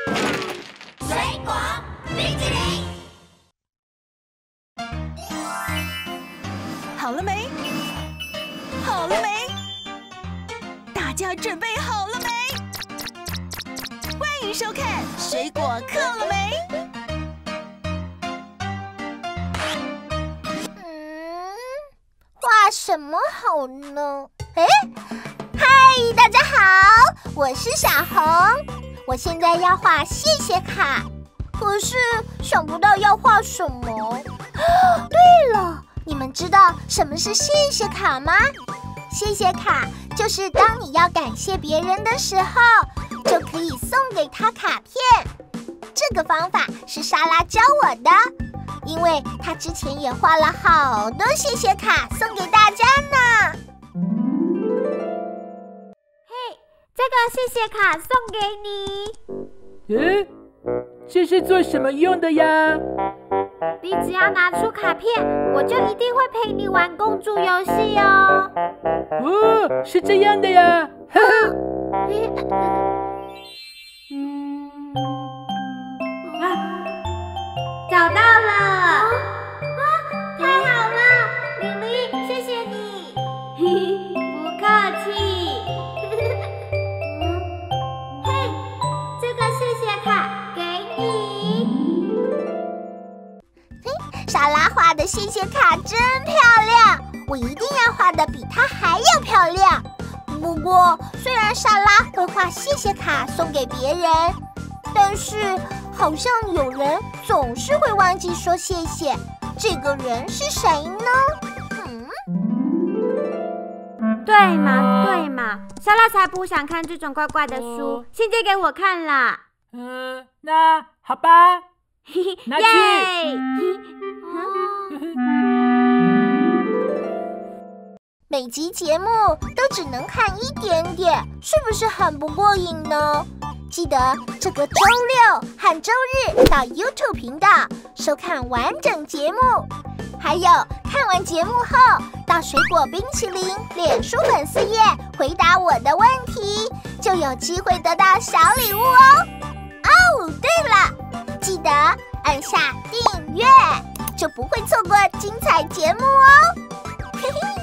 水果冰淇淋。 好了没？好了没？大家准备好了没？欢迎收看《水果课了没》。 画什么好呢？哎，嗨，大家好，我是小红。我现在要画谢谢卡，可是想不到要画什么。对了，你们知道什么是谢谢卡吗？谢谢卡就是当你要感谢别人的时候，就可以送给他卡片。这个方法是莎拉教我的，因为她之前也画了好多谢谢卡送给大家呢。 嘿，这个谢谢卡送给你。 这是做什么用的呀？ 你只要拿出卡片，我就一定会陪你玩公主游戏哦。 哦，是这样的呀。呵呵。 找到了！太好了，玲玲，谢谢你。不客气。嘿，这个谢谢卡给你。 莎拉画的谢谢卡真漂亮，我一定要画的比她还要漂亮。不过，虽然莎拉会画谢谢卡送给别人，但是好像有人总是会忘记说谢谢。这个人是谁呢？ 对嘛对嘛，莎拉才不想看这种怪怪的书，先借给我看啦。 那好吧，拿去。 每集节目都只能看一点点，是不是很不过瘾呢？记得这个周六和周日到 YouTube 频道收看完整节目，还有看完节目后到水果冰淇淋脸书粉丝页回答我的问题，就有机会得到小礼物哦。哦，对了，记得按下订阅，就不会错过精彩节目哦。嘿嘿。